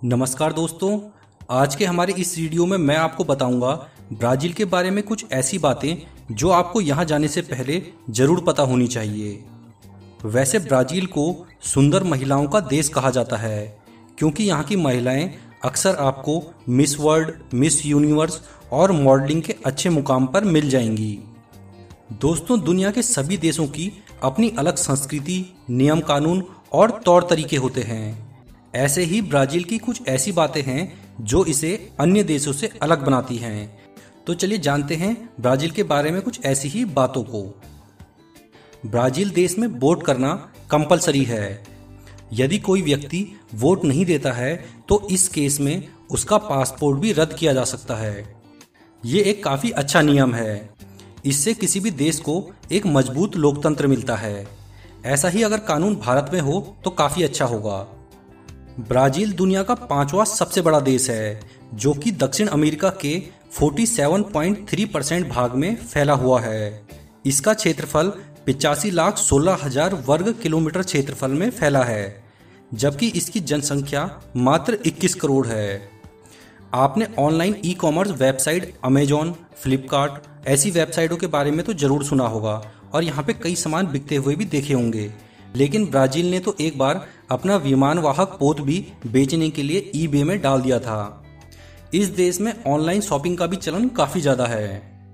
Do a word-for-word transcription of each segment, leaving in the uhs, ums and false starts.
नमस्कार दोस्तों, आज के हमारे इस वीडियो में मैं आपको बताऊंगा ब्राज़ील के बारे में कुछ ऐसी बातें जो आपको यहाँ जाने से पहले ज़रूर पता होनी चाहिए। वैसे ब्राज़ील को सुंदर महिलाओं का देश कहा जाता है क्योंकि यहाँ की महिलाएं अक्सर आपको मिस वर्ल्ड, मिस यूनिवर्स और मॉडलिंग के अच्छे मुकाम पर मिल जाएंगी। दोस्तों, दुनिया के सभी देशों की अपनी अलग संस्कृति, नियम कानून और तौर तरीके होते हैं। ऐसे ही ब्राज़ील की कुछ ऐसी बातें हैं जो इसे अन्य देशों से अलग बनाती हैं। तो चलिए जानते हैं ब्राज़ील के बारे में कुछ ऐसी ही बातों को। ब्राज़ील देश में वोट करना कंपलसरी है। यदि कोई व्यक्ति वोट नहीं देता है तो इस केस में उसका पासपोर्ट भी रद्द किया जा सकता है। ये एक काफ़ी अच्छा नियम है। इससे किसी भी देश को एक मजबूत लोकतंत्र मिलता है। ऐसा ही अगर कानून भारत में हो तो काफ़ी अच्छा होगा। ब्राज़ील दुनिया का पांचवा सबसे बड़ा देश है जो कि दक्षिण अमेरिका के सैंतालीस पॉइंट तीन परसेंट भाग में फैला हुआ है। इसका क्षेत्रफल पिचासी लाख सोलह हजार वर्ग किलोमीटर क्षेत्रफल में फैला है, जबकि इसकी जनसंख्या मात्र इक्कीस करोड़ है। आपने online e commerce website Amazon, Flipkart ऐसी वेबसाइटों के बारे में तो ज़रूर सुना होगा और यहाँ पे कई सामान बिकते हुए भी देखे होंगे। लेकिन ब्राज़ील ने तो एक बार अपना विमान वाहक पोत भी बेचने के लिए ईबे में डाल दिया था। इस देश में ऑनलाइन शॉपिंग का भी चलन काफ़ी ज़्यादा है।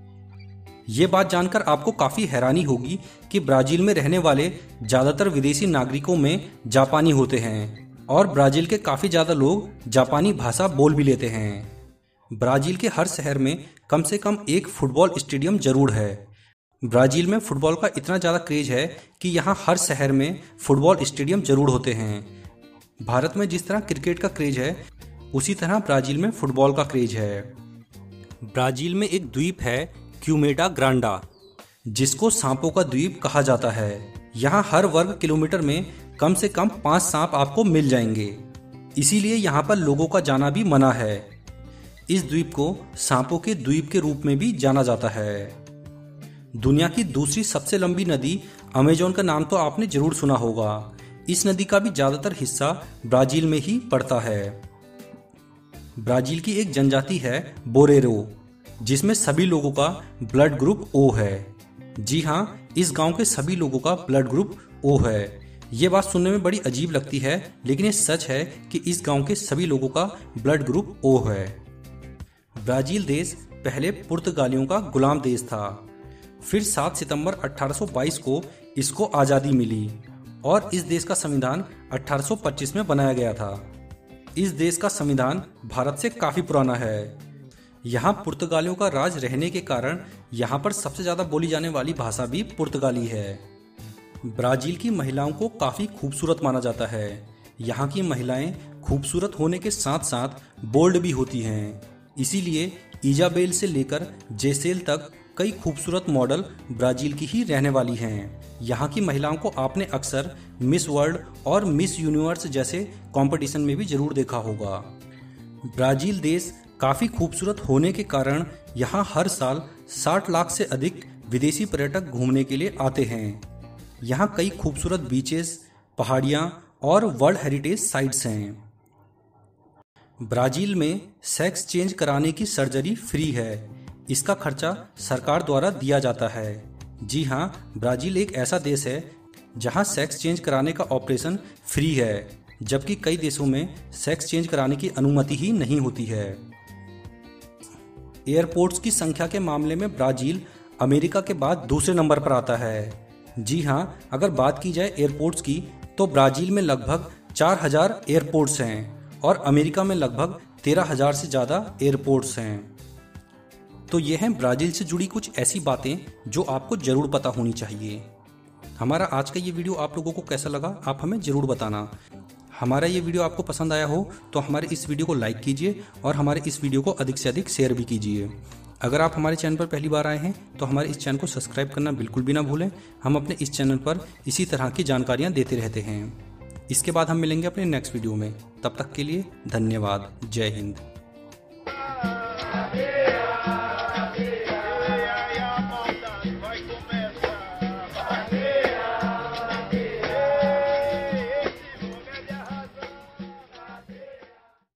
ये बात जानकर आपको काफ़ी हैरानी होगी कि ब्राज़ील में रहने वाले ज़्यादातर विदेशी नागरिकों में जापानी होते हैं और ब्राज़ील के काफ़ी ज़्यादा लोग जापानी भाषा बोल भी लेते हैं। ब्राज़ील के हर शहर में कम से कम एक फुटबॉल स्टेडियम जरूर है। ब्राज़ील में फुटबॉल का इतना ज़्यादा क्रेज है कि यहाँ हर शहर में फुटबॉल स्टेडियम जरूर होते हैं। भारत में जिस तरह क्रिकेट का क्रेज है उसी तरह ब्राज़ील में फुटबॉल का क्रेज है। ब्राज़ील में एक द्वीप है क्यूमेडा ग्रांडा, जिसको सांपों का द्वीप कहा जाता है। यहाँ हर वर्ग किलोमीटर में कम से कम पाँच सांप आपको मिल जाएंगे, इसीलिए यहाँ पर लोगों का जाना भी मना है। इस द्वीप को सांपों के द्वीप के रूप में भी जाना जाता है। दुनिया की दूसरी सबसे लंबी नदी अमेजॉन का नाम तो आपने जरूर सुना होगा। इस नदी का भी ज़्यादातर हिस्सा ब्राज़ील में ही पड़ता है। ब्राज़ील की एक जनजाति है बोरेरो, जिसमें सभी लोगों का ब्लड ग्रुप ओ है। जी हाँ, इस गांव के सभी लोगों का ब्लड ग्रुप ओ है। ये बात सुनने में बड़ी अजीब लगती है, लेकिन ये सच है कि इस गांव के सभी लोगों का ब्लड ग्रुप ओ है। ब्राज़ील देश पहले पुर्तगालियों का गुलाम देश था। फिर सात सितंबर अठारह सौ बाईस को इसको आज़ादी मिली और इस देश का संविधान अठारह सौ पच्चीस में बनाया गया था। इस देश का संविधान भारत से काफ़ी पुराना है। यहाँ पुर्तगालियों का राज रहने के कारण यहाँ पर सबसे ज़्यादा बोली जाने वाली भाषा भी पुर्तगाली है। ब्राज़ील की महिलाओं को काफ़ी खूबसूरत माना जाता है। यहाँ की महिलाएं खूबसूरत होने के साथ साथ बोल्ड भी होती हैं। इसीलिए इजाबेल से लेकर जेसेल तक कई खूबसूरत मॉडल ब्राज़ील की ही रहने वाली हैं। यहाँ की महिलाओं को आपने अक्सर मिस वर्ल्ड और मिस यूनिवर्स जैसे कंपटीशन में भी जरूर देखा होगा। ब्राज़ील देश काफ़ी खूबसूरत होने के कारण यहाँ हर साल साठ लाख से अधिक विदेशी पर्यटक घूमने के लिए आते हैं। यहाँ कई खूबसूरत बीचेस, पहाड़ियाँ और वर्ल्ड हेरिटेज साइट्स हैं। ब्राज़ील में सेक्स चेंज कराने की सर्जरी फ्री है। इसका खर्चा सरकार द्वारा दिया जाता है। जी हाँ, ब्राज़ील एक ऐसा देश है जहाँ सेक्स चेंज कराने का ऑपरेशन फ्री है, जबकि कई देशों में सेक्स चेंज कराने की अनुमति ही नहीं होती है। एयरपोर्ट्स की संख्या के मामले में ब्राज़ील अमेरिका के बाद दूसरे नंबर पर आता है। जी हाँ, अगर बात की जाए एयरपोर्ट्स की तो ब्राज़ील में लगभग चार हजार एयरपोर्ट्स हैं और अमेरिका में लगभग तेरह हजार से ज़्यादा एयरपोर्ट्स हैं। तो ये हैं ब्राज़ील से जुड़ी कुछ ऐसी बातें जो आपको ज़रूर पता होनी चाहिए। हमारा आज का ये वीडियो आप लोगों को कैसा लगा आप हमें ज़रूर बताना। हमारा ये वीडियो आपको पसंद आया हो तो हमारे इस वीडियो को लाइक कीजिए और हमारे इस वीडियो को अधिक से अधिक शेयर भी कीजिए। अगर आप हमारे चैनल पर पहली बार आए हैं तो हमारे इस चैनल को सब्सक्राइब करना बिल्कुल भी ना भूलें। हम अपने इस चैनल पर इसी तरह की जानकारियाँ देते रहते हैं। इसके बाद हम मिलेंगे अपने नेक्स्ट वीडियो में। तब तक के लिए धन्यवाद। जय हिंद।